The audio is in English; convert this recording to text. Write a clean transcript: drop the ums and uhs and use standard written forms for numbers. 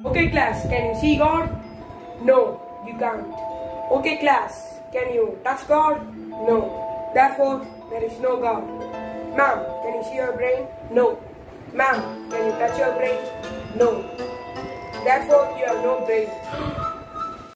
Okay class, can you see God? No, you can't. Okay class, can you touch God? No. Therefore, there is no God. Ma'am, can you see your brain? No. Ma'am, can you touch your brain? No. Therefore, you have no brain.